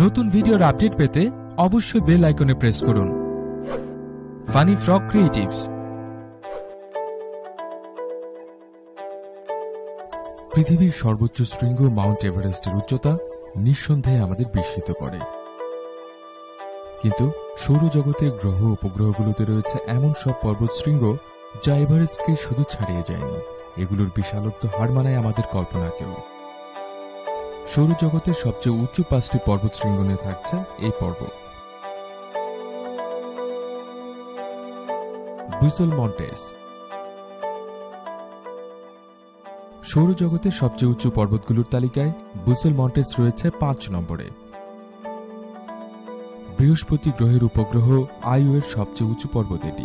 নতুন ভিডিওর আপডেট পেতে অবশ্যই বেল আইকনে প্রেস করুন। Funny frog creatives. পৃথিবীর সর্বোচ্চ শৃঙ্গ মাউন্ট এভারেস্টের উচ্চতা নিঃসন্দেহে আমাদের বিস্মিত করে, কিন্তু সৌরজগতের গ্রহ উপগ্রহগুলোতে রয়েছে এমন সব পর্বতশৃঙ্গ যা এভারেস্টকে শুধু ছাড়িয়ে যায়নি, এগুলোর বিশালত্ব হার মানায় আমাদের কল্পনাকেও। সৌরজগতের সবচেয়ে উঁচু 5টি পর্বতশৃঙ্গে থাকছে এই পর্বত। বুসেল মন্টেস। সৌরজগতের সবচেয়ে উঁচু পর্বতগুলোর তালিকায় বুসেল মন্টেস রয়েছে 5 নম্বরে। বৃহস্পতি গ্রহের উপগ্রহ আইও এর সবচেয়ে উঁচু পর্বত এটি।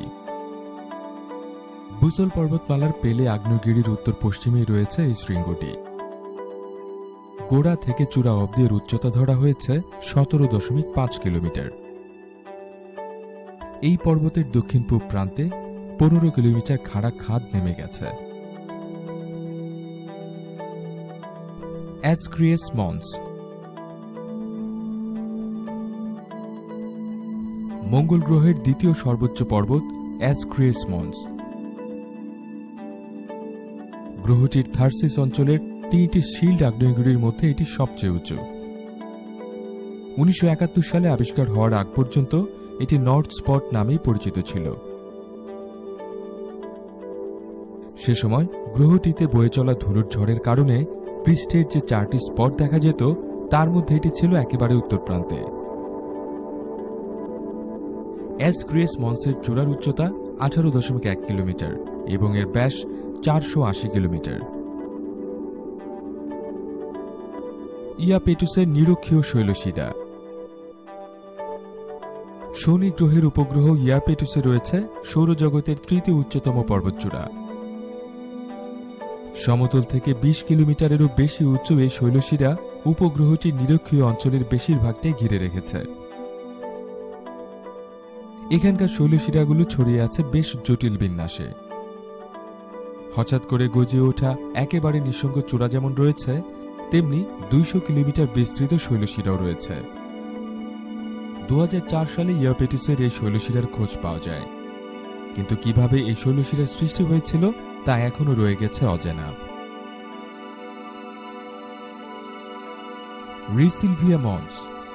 বুসেল পর্বতমালার পেলে আগ্নেয়গিরির উত্তর পশ্চিমেই রয়েছে এই শৃঙ্গটি। গোড়া থেকে চূড়া অবধি এর উচ্চতা ধরা হয়েছে 17.5 কিলোমিটার। এই পর্বতের দক্ষিণ পূব প্রান্তে 15 কিলোমিটার খাড়া খাদ নেমে গেছে। অ্যাসক্রিয়াস মন্স। মঙ্গল গ্রহের দ্বিতীয় সর্বোচ্চ পর্বত অ্যাসক্রিয়াস মন্স। গ্রহটির থার্সিস অঞ্চলের 3টি শিল্ড আগ্নেয়গিরির মধ্যে এটি সবচেয়ে উঁচু। 1971 সালে আবিষ্কার হওয়ার আগ পর্যন্ত এটি নর্থ স্পট নামেই পরিচিত ছিল। সে সময় গ্রহটিতে বয়ে চলা ধুলোর ঝড়ের কারণে পৃষ্ঠের যে 4টি স্পট দেখা যেত তার মধ্যে এটি ছিল একেবারে উত্তর প্রান্তে। অ্যাসক্রিয়াস মন্সের চূড়ার উচ্চতা 18.1 কিলোমিটার এবং এর ব্যাস 480 কিলোমিটার। ইয়াপেটুসের নিরক্ষীয় শৈলশিরা। শনি গ্রহের উপগ্রহ ইয়াপেটুসে রয়েছে সৌরজগতের 3য় উচ্চতম পর্বতচূড়া। সমতল থেকে 20 কিলোমিটারেরও বেশি উঁচু এই শৈলশিরা উপগ্রহটির নিরক্ষীয় অঞ্চলের বেশিরভাগটাই ঘিরে রেখেছে। এখানকার শৈলশিরাগুলো ছড়িয়ে আছে বেশ জটিল বিন্যাসে। হঠাৎ করে গজিয়ে ওঠা একেবারে নিঃসঙ্গ চূড়া যেমন রয়েছে, তেমনি 200 কিলোমিটার বিস্তৃত শৈলশিরাও রয়েছে। 2004 সালে ইয়াপেটুসের এই শৈলশিরার খোঁজ পাওয়া যায়, কিন্তু কিভাবে এই শৈলশিরার সৃষ্টি হয়েছিল তা এখনো রয়ে গেছে অজানা। রিসিলভিয়া মন্স।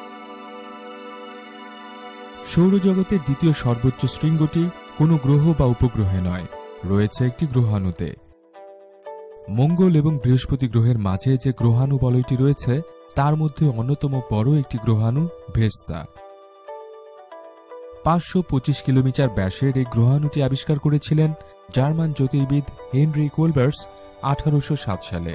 সৌরজগতের দ্বিতীয় সর্বোচ্চ শৃঙ্গটি কোনো গ্রহ বা উপগ্রহে নয়, রয়েছে একটি গ্রহাণুতে। মঙ্গল এবং বৃহস্পতি গ্রহের মাঝে যে গ্রহাণু বলয়টি রয়েছে তার মধ্যে অন্যতম বড় একটি গ্রহাণু ভেস্তা। 525 কিলোমিটার ব্যাসের এই গ্রহাণুটি আবিষ্কার করেছিলেন জার্মান জ্যোতির্বিদ হেনরিক ওলবার্স 1807 সালে।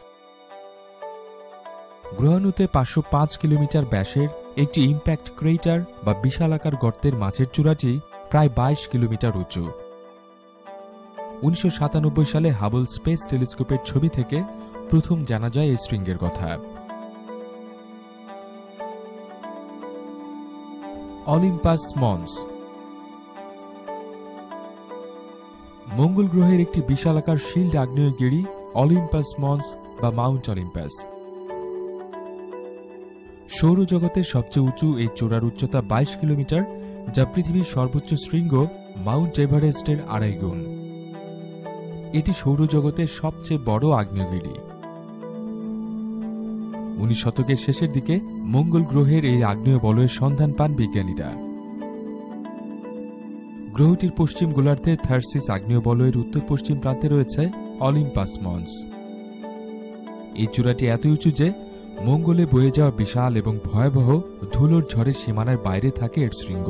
গ্রহাণুতে 505 কিলোমিটার ব্যাসের একটি ইম্প্যাক্ট ক্রেটার বা বিশালাকার গর্তের মাঝের চূড়াটি প্রায় 22 কিলোমিটার উঁচু। 1997 সালে হাবল স্পেস টেলিস্কোপের ছবি থেকে প্রথম জানা যায় এই শৃঙ্গের কথা। অলিম্পাস মন্স। মঙ্গল গ্রহের একটি বিশালাকার শিল্ড আগ্নেয়গিরি অলিম্পাস মন্স বা মাউন্ট অলিম্পাস। সৌরজগতের সবচেয়ে উঁচু এই চূড়ার উচ্চতা 22 কিলোমিটার, যা পৃথিবীর সর্বোচ্চ শৃঙ্গ মাউন্ট এভারেস্টের 2.5 গুণ। এটি সৌরজগতের সবচেয়ে বড় আগ্নেয়গিরি। 19 শতকের শেষের দিকে মঙ্গল গ্রহের এই আগ্নেয় বলয়ের সন্ধান পান বিজ্ঞানীরা। গ্রহটির পশ্চিম গোলার্ধে থার্সিস আগ্নেয় বলয়ের উত্তর পশ্চিম প্রান্তে রয়েছে অলিম্পাস মন্স। এই চূড়াটি এত উঁচু যে মঙ্গলে বয়ে যাওয়া বিশাল এবং ভয়াবহ ধুলোর ঝড়ের সীমানার বাইরে থাকে এর শৃঙ্গ।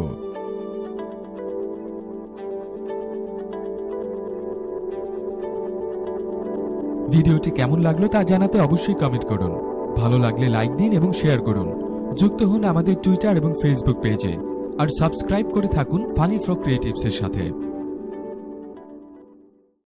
ভিডিওটি কেমন লাগলো তা জানাতে অবশ্যই কমেন্ট করুন। ভালো লাগলে লাইক দিন এবং শেয়ার করুন। যুক্ত হন আমাদের টুইটার এবং ফেসবুক পেজে, আর সাবস্ক্রাইব করে থাকুন ফানি ফ্রগ ক্রিয়েটিভস এর সাথে।